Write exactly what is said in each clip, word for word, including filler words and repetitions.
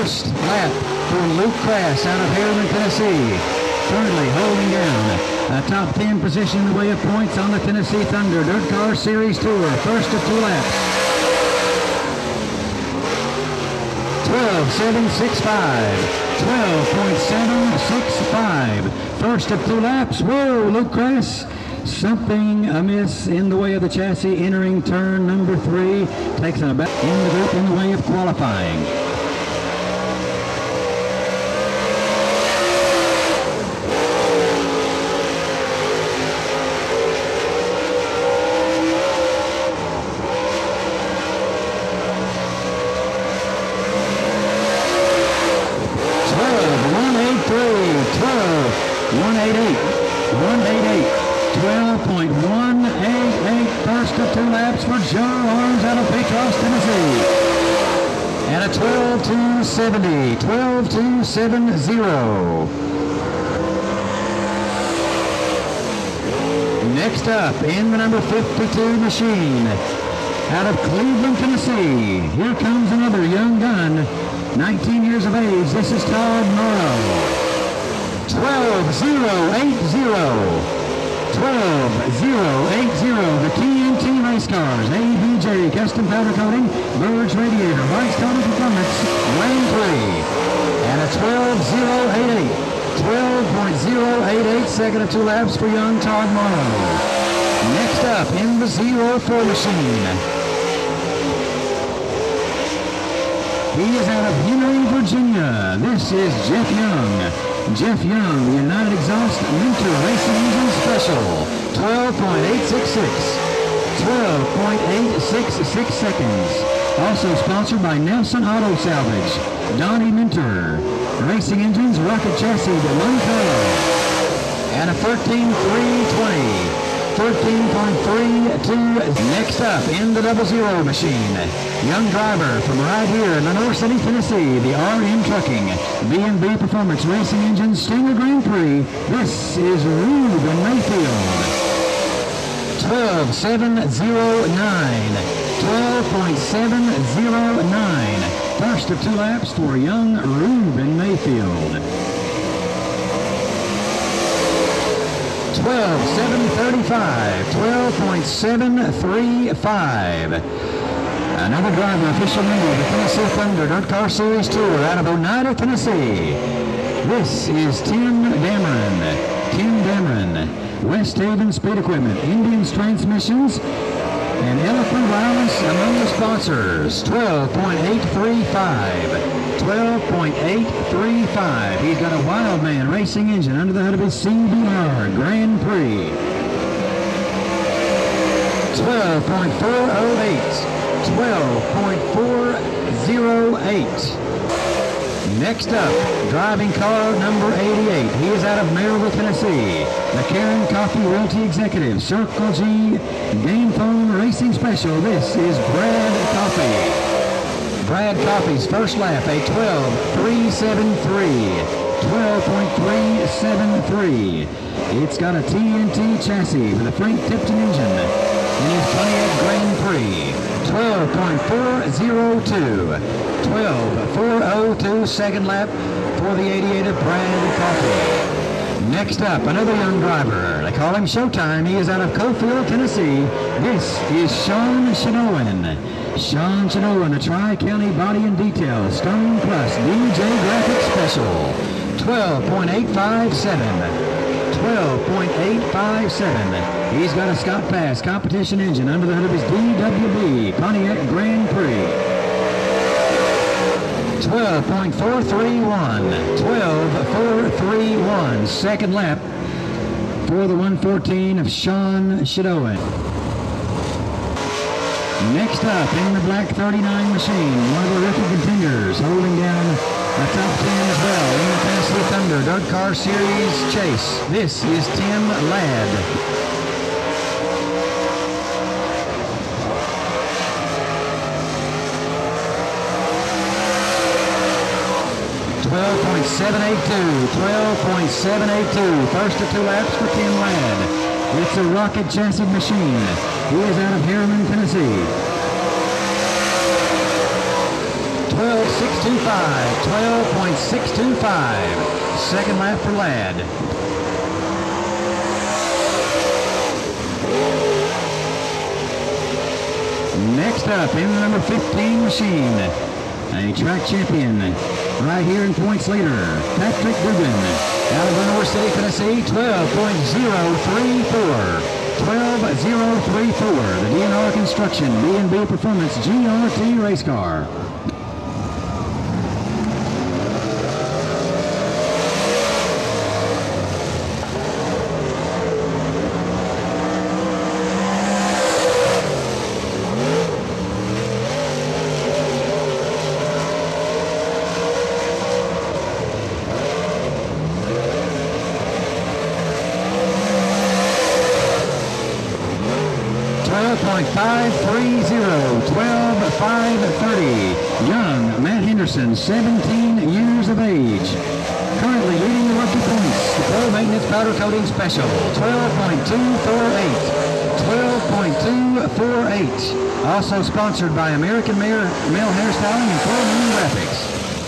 first lap for Luke Crass out of Harriman, Tennessee. Currently holding down a top ten position in the way of points on the Tennessee Thunder Dirt Car Series Tour. First of two laps. twelve seven sixty-five. twelve point seven six five. First of two laps. Whoa, Luke Crass. Something amiss in the way of the chassis entering turn number three. Takes it about in the group in the way of qualifying. one eighty-eight, one eighty-eight, twelve point one eight eight, first of two laps for Joe Arms out of Petros, Tennessee. And a twelve two seventy, twelve two seventy. Next up in the number fifty-two machine, out of Cleveland, Tennessee, here comes another young gun, nineteen years of age. This is Todd Morrow. twelve oh eighty, twelve oh eighty, the T N T race cars, A B J custom powder coating, Burge radiator, White's Coating Performance, Grand Prix, and a twelve oh eighty-eight, twelve point oh eight eight, second of two laps for young Todd Morrow. Next up in the oh four machine, he is out of Henry, Virginia. This is Jeff Young. Jeff Young, the United Exhaust Mentor Racing Engine Special, twelve point eight six six, twelve point eight six six seconds. Also sponsored by Nelson Auto Salvage, Donnie Mentor, Racing Engines, Rocket Chassis, the Monte Carlo, and a thirteen three twenty, thirteen point three two. Next up in the double zero machine, young driver from right here in Lenore City, Tennessee, the R M Trucking B and B Performance Racing Engine Stinger Grand Prix. This is Ruben Mayfield. twelve seven oh nine, twelve point seven oh nine. First of two laps for young Ruben Mayfield. twelve seven thirty-five, twelve point seven three five. Another driver, official member of the Tennessee Thunder Dirt Car Series Tour out of Oneida, Tennessee. This is Tim Dameron. Tim Dameron, West Haven Speed Equipment, Indians Transmissions, and Elephant Wireless among the sponsors. twelve point eight three five. twelve point eight three five. He's got a Wildman racing engine under the hood of his C B R Grand Prix. twelve point four oh eight. twelve point four oh eight. Next up, driving car number eighty-eight. He is out of Maryville, Tennessee. The Karen Coffee Realty Executive, Circle G Game Phone Racing Special. This is Brad Coffee. Brad Coffey's first lap, a twelve three seventy-three, twelve point three seven three. It's got a T N T chassis with a Frank Tipton engine in his Pontiac Grand Prix. twelve point four oh two, twelve point four oh two, second lap for the eighty-eight of Brad Coffey. Next up, another young driver. They call him Showtime. He is out of Cofield, Tennessee. This is Sean Shinowan. Sean Shinowan, a Tri-County Body and Detail Stone Plus D J Graphics Special. twelve point eight five seven. twelve point eight five seven. He's got a Scott Pass competition engine under the hood of his D W B Pontiac Grand Prix. twelve point four three one. twelve point four three one. Second lap for the one fourteen of Sean Shadowan. Next up in the black thirty-nine machine, one of the rookie contenders holding down a top ten as well in the Tennessee Thunder Dirt Car Series Chase. This is Tim Ladd. twelve point seven eight two, twelve point seven eight two. First of two laps for Tim Ladd. It's a rocket chassis machine. He is out of Harriman, Tennessee. twelve point six two five. twelve point six two five. Second lap for Ladd. Next up in the number fifteen machine, a track champion right here in points leader, Patrick Dugan, out of Lenore City, Tennessee, twelve point oh three four. twelve point oh three four. The D N R Construction B and B Performance G R T race car. twelve point five three zero, twelve point five thirty. Young Matt Henderson, seventeen years of age. Currently leading the rookie points. The Pro Maintenance Powder Coating Special, twelve point two four eight. twelve point two four eight. Also sponsored by American Male Hairstyling and Full Moon Graphics.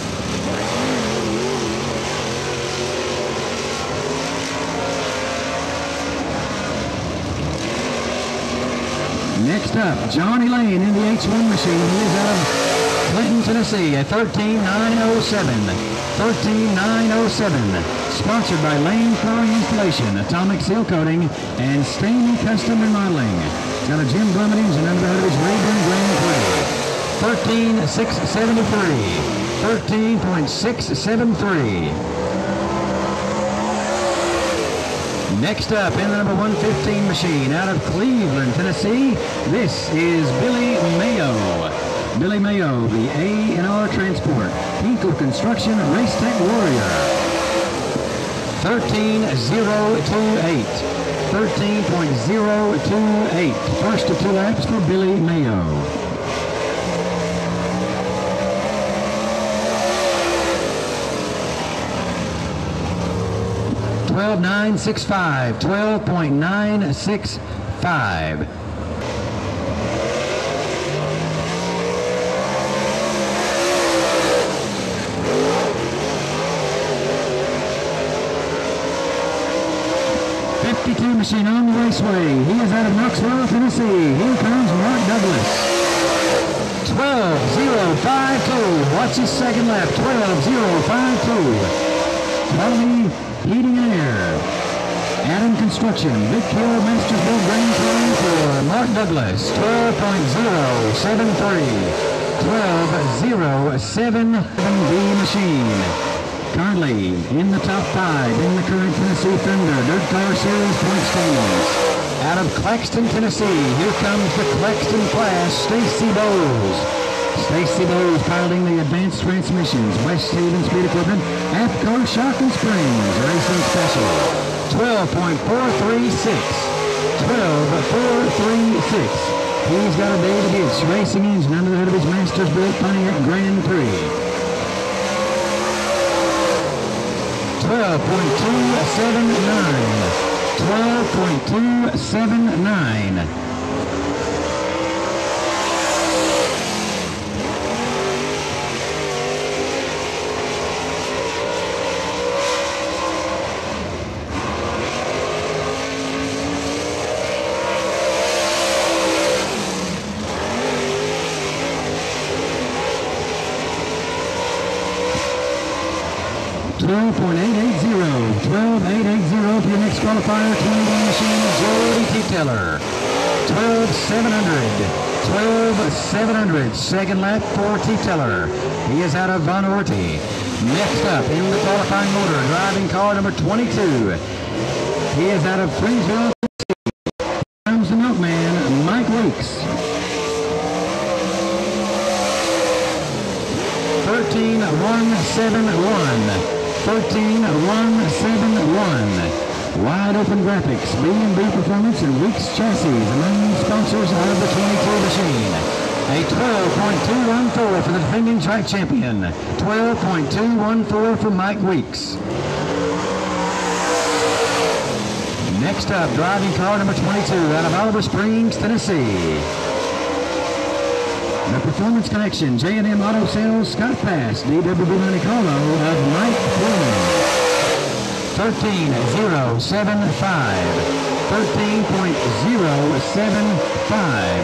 Next up, Johnny Lane in the H one machine. He is out of Clinton, Tennessee, a thirteen nine oh seven. thirteen nine oh seven. Sponsored by Lane Car Installation, Atomic Seal Coating, and Stain Custom Remodeling. Got a Jim Blum engine under the hood of his Rayburn Grand Prix. thirteen six seventy-three. thirteen point six seven three. Next up in the number one fifteen machine out of Cleveland, Tennessee, this is Billy Mayo. Billy Mayo, the A and R Transport, Hinkle Construction Race Tech Warrior. thirteen oh two eight. thirteen point oh two eight. First of two laps for Billy Mayo. twelve point nine six five. twelve point nine six five. fifty-two machine on the raceway. He is out of Knoxville, Tennessee. Here comes Mark Douglas. twelve oh five two. Watch his second lap. twelve oh five two. Tommy Heating and Air. Adam Construction, Vic Hill Mastersville Grand Prix for Mark Douglas, twelve point oh seven three. twelve oh seven B machine. Currently in the top five in the current Tennessee Thunder Dirt Car Series point standings. Out of Claxton, Tennessee, here comes the Claxton class, Stacy Bowles. Stacy Bowles piloting the advanced transmissions, West Haven Speed Equipment, AFCO Shock and Springs Racing Special. twelve point four three six. twelve point four three six. He's got a David Hitch racing engine under the hood of his Mastersville Pontiac Grand Prix. twelve point two seven nine. twelve point two seven nine. twelve point eight eight zero. twelve point eight eight zero for your next qualifier. twenty-one machine, Jody T. Teller. twelve seven hundred. twelve seven hundred. Second lap for T. Teller. He is out of Von Orty. Next up in the qualifying order, driving car number twenty-two. He is out of Fringsville, Tennessee. Comes the milkman, Mike Weeks. thirteen one seven one. thirteen one seven one. Wide Open Graphics, B and B Performance, and Weeks Chassis among sponsors of the twenty-two machine. A twelve point two one four for the defending track champion. twelve point two one four for Mike Weeks. Next up, driving car number twenty-two out of Oliver Springs, Tennessee. The Performance Connection, J and M Auto Sales, Scott Pass, D W B Monte Carlo of Mike Foreman. thirteen zero seven five. thirteen point zero seven five.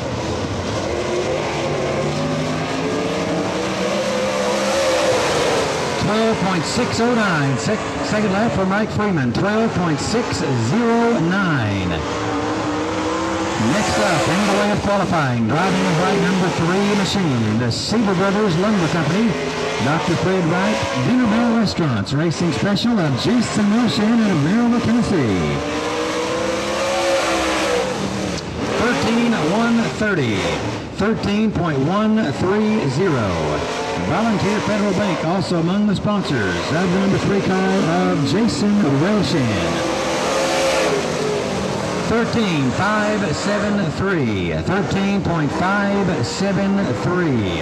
twelve point six oh nine. Sec second lap for Mike Freeman. twelve point six oh nine. Next up, in the way of qualifying, driving the white number three machine, the Seaver Brothers Lumber Company, Doctor Fred Wright, Dinner Bell Restaurants, racing special of Jason Wilshin out of Maryville, Tennessee. thirteen one thirty. thirteen point one three zero. Volunteer Federal Bank also among the sponsors of the number three car of Jason Wilshin. thirteen five seven three. thirteen point five seven three.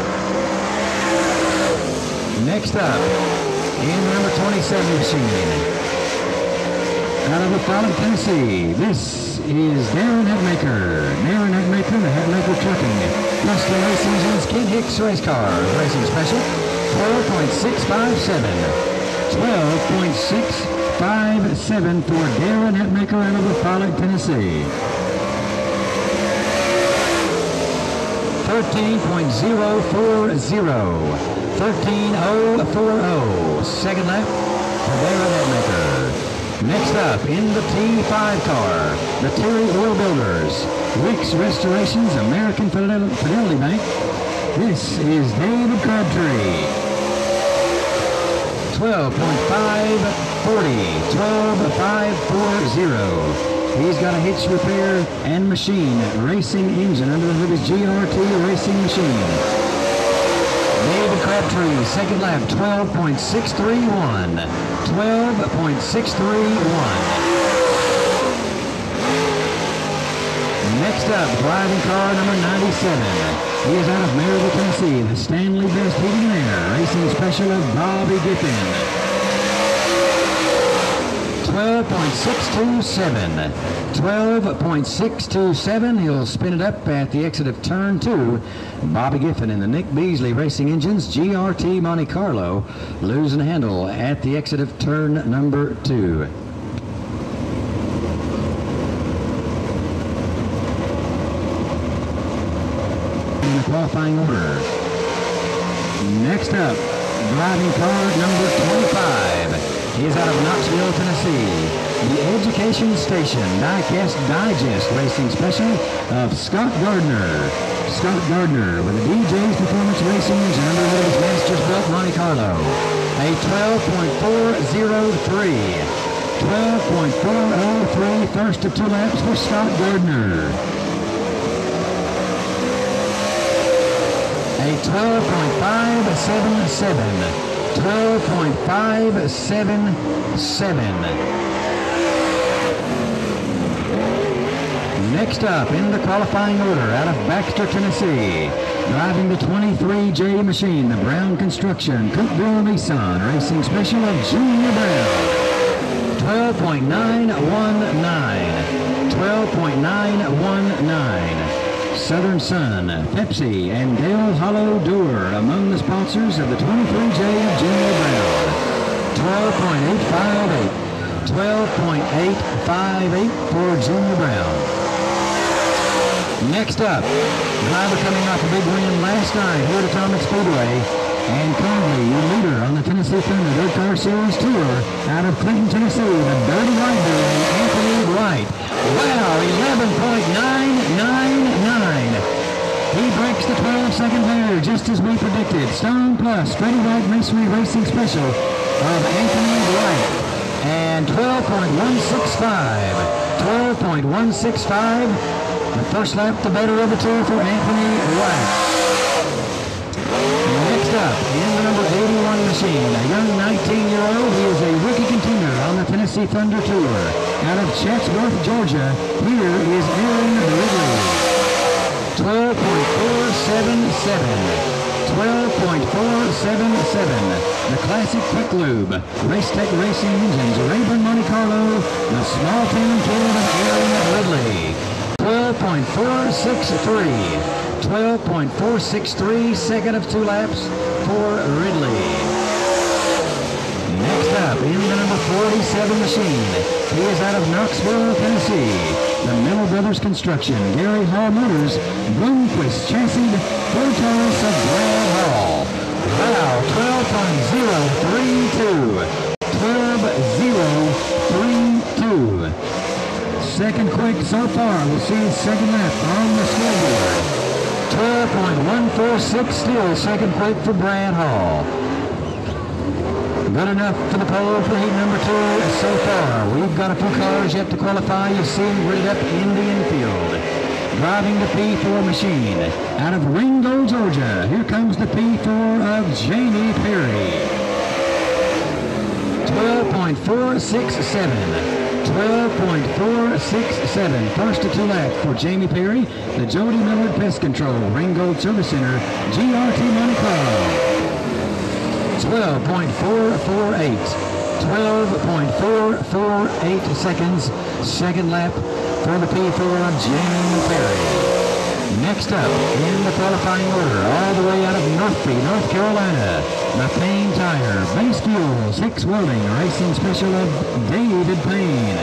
Next up, in the number twenty-seven machine, out of McFarland, Tennessee, this is Darren Headmaker. Darren Headmaker, the Headmaker Trucking. Custom Racing Engines, Kid Hicks Race Cars, Racing Special, twelve point six five seven. twelve point six five seven for Darren Headmaker out of McFarland, Tennessee. thirteen point oh four zero. thirteen oh forty. Second lap for Darren Headmaker. Next up, in the T five car, the Terry Oil Builders, Rick's Restorations, American Fidelity Bank. This is David Crabtree. twelve point five four zero. twelve point five four zero. He's got a hitch repair and machine racing engine under the hood of his G R T racing machine. David Crabtree, second lap, twelve point six three one. twelve point six three one. Next up, driving car number ninety-seven. He is out of Maryville, Tennessee, the Stanley Best Heating and Air Racing Special of Bobby Giffen. twelve point six two seven. twelve point six two seven. He'll spin it up at the exit of turn two. Bobby Giffen in the Nick Beasley Racing Engines G R T Monte Carlo, losing handle at the exit of turn number two. In the qualifying order. Next up, driving car number twenty-five. He is out of Knoxville, Tennessee. The Education Station Diecast Digest Racing Special of Scott Gardner. Scott Gardner with a D J's Performance Racing engine under his Masters Belt Monte Carlo. A twelve point four oh three. twelve point four oh three, first of two laps for Scott Gardner. A twelve point five seven seven. twelve point five seven seven. Next up, in the qualifying order, out of Baxter, Tennessee, driving the twenty-three J machine, the Brown Construction Cookville Nissan Racing Special of Junior Brown. twelve point nine one nine. twelve point nine one nine. Southern Sun, Pepsi, and Dale Hollow Door among the sponsors of the twenty-three J of Junior Brown. twelve point eight five eight. twelve point eight five eight for Junior Brown. Next up, driver coming off a big win last night here at Atomic Speedway, and currently your leader on the Tennessee Thunder Dirt Car Series Tour out of Clinton, Tennessee, the Dirty White Boy, Anthony Wright. Wow, eleven point nine nine nine. He breaks the twelve second barrier just as we predicted. Stone Plus, Freddie White Masonry Racing Special of Anthony Wright. And twelve point one six five. twelve point one six five. The first lap, the better of the two for Anthony White. Next up, in the number eighty-one machine, a young nineteen-year-old. He is a rookie contender on the Tennessee Thunder Tour. Out of Chatsworth, Georgia, here is Aaron Ridley. twelve point four seven seven. twelve point four seven seven. The Classic Quick Lube, Race Tech Racing Engines, Rayburn, Monte Carlo, the small team kid of Aaron Ridley. twelve point four six three. twelve point four six three, second of two laps for Ridley. Next up, in the number forty-seven machine, he is out of Knoxville, Tennessee. The Miller Brothers Construction, Gary Hall Motors, Bloomquist Chassis, Photos of Brad Hall. Wow, twelve point zero three two. twelve point zero three two. Second quick so far. We'll see his second lap on the scoreboard. twelve point one four six still second quick for Brad Hall. Good enough for the pole for heat number two so far. We've got a few cars yet to qualify. You see him gridded up in the infield. Driving the P four machine out of Ringo, Georgia. Here comes the P four of Jamie Perry. twelve point four six seven. twelve point four six seven. First to two laps for Jamie Perry, the Jody Millard Pest Control, Ringold Service Center, G R T Monte Carlo. twelve point four four eight. twelve point four four eight seconds. Second lap for the P four of Jamie Perry. Next up in the qualifying order, all the way out of Northby, North Carolina, the Payne Tire, Base Fuels, Hicks Welding, Racing Special of David Payne.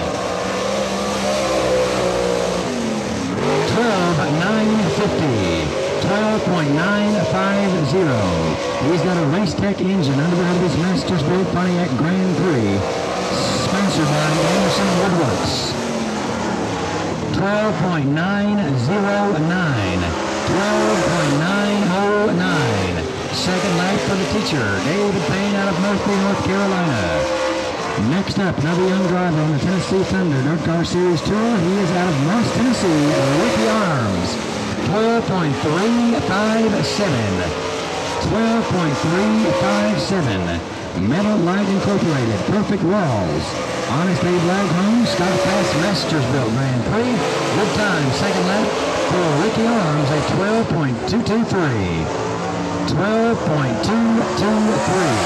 twelve nine fifty. twelve point nine five zero. He's got a Race Tech engine under the hood of his Masters Built Pontiac Grand Prix, sponsored by Anderson Woodworks. twelve point nine zero nine. twelve point nine oh nine. Second lap for the teacher, David Payne out of Murphy, North Carolina. Next up, another young driver on the Tennessee Thunder Dirt Car Series Tour. He is out of Moss, Tennessee, Ricky Arms. twelve point three five seven. twelve point three five seven. Metal Light Incorporated, Perfect Walls. Honest Abe Lag Home, Scott Fast Masters Built Grand Prix. Good time, second lap for Ricky Arms at twelve point two two three. twelve point two two three.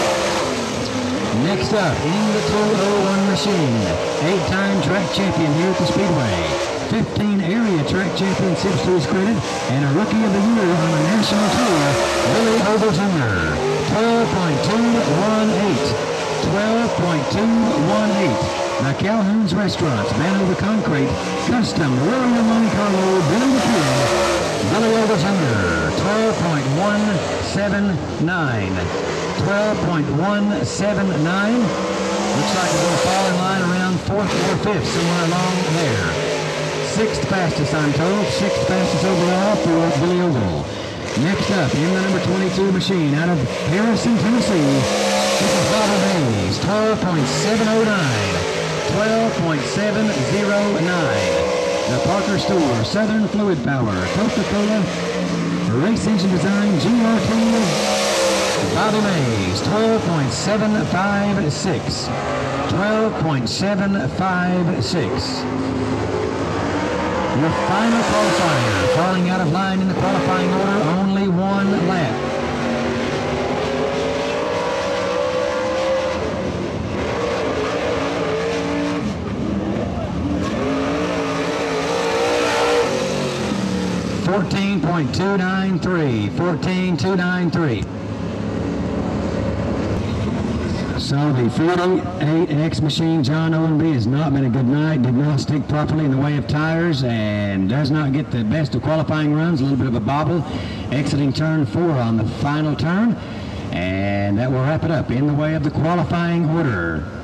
Next up, in the two oh one machine, eight-time track champion here at the Speedway. fifteen area track championships to his credit, and a Rookie of the Year on a national tour, Billy Ogle Junior twelve point two one eight. twelve point two one eight. The Calhoun's Restaurants, Man Over Concrete, Custom, William Monte Carlo, Billy the Kid, Billy Ogle Junior twelve point one seven nine. twelve point one seven nine. Looks like we're going to fall in line around fourth or fifth, somewhere along there. Sixth fastest, I'm told. Sixth fastest overall for Billy Ogle. Next up, in the number twenty-two machine, out of Harrison, Tennessee, this is Bobby Mays, twelve point seven oh nine. twelve point seven oh nine. The Parker Store, Southern Fluid Power, Coca-Cola, Race Engine Design, G R T, Bobby Mays, twelve point seven five six. twelve point seven five six. Your final qualifier, falling out of line in the qualifying order, only one lap. fourteen point two nine three. fourteen point two nine three. So the forty-eight X machine, John Owenby, has not been a good night, did not stick properly in the way of tires, and does not get the best of qualifying runs. A little bit of a bobble, exiting turn four on the final turn, and that will wrap it up in the way of the qualifying order.